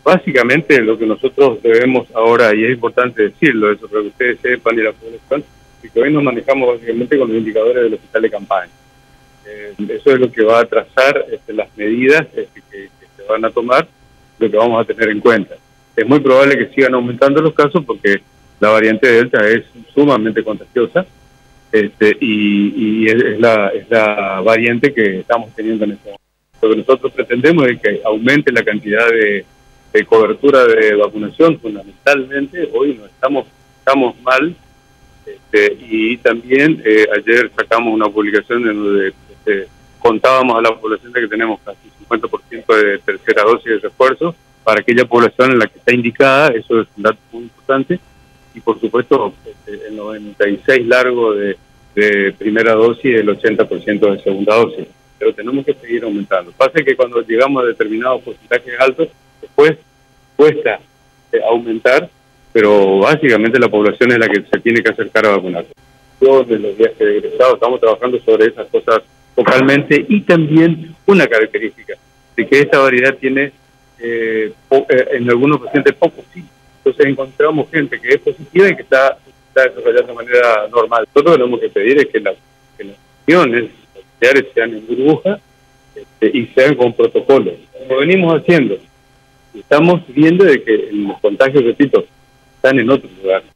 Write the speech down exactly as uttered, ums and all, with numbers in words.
Básicamente lo que nosotros debemos ahora, y es importante decirlo, eso para que ustedes sepan y la población, es que hoy nos manejamos básicamente con los indicadores del hospital de campaña. Eh, eso es lo que va a trazar este, las medidas este, que, que se van a tomar, lo que vamos a tener en cuenta. Es muy probable que sigan aumentando los casos porque la variante Delta es sumamente contagiosa este, y, y es, es, la, es la variante que estamos teniendo en este momento. Lo que nosotros pretendemos es que aumente la cantidad de, de cobertura de vacunación, fundamentalmente. Hoy no estamos, estamos mal este, y también eh, ayer sacamos una publicación en donde este, contábamos a la población de que tenemos casi cincuenta por ciento de tercera dosis de refuerzo para aquella población en la que está indicada. Eso es un dato muy importante. Y por supuesto este, el noventa y seis largo de, de primera dosis y el ochenta por ciento de segunda dosis. Pero tenemos que seguir aumentando. Pasa que cuando llegamos a determinados porcentajes altos, después cuesta eh, aumentar, pero básicamente la población es la que se tiene que acercar a vacunarse. Todos los viajes de egresados estamos trabajando sobre esas cosas localmente y también una característica de que esta variedad tiene eh, po, eh, en algunos pacientes pocos sí. Entonces encontramos gente que es positiva y que está, está desarrollando de manera normal. Nosotros lo que tenemos que pedir es que, la, que las acciones familiares sean en burbuja este, y sean con protocolos, como venimos haciendo. Estamos viendo de que los contagios, repito, están en otro lugar.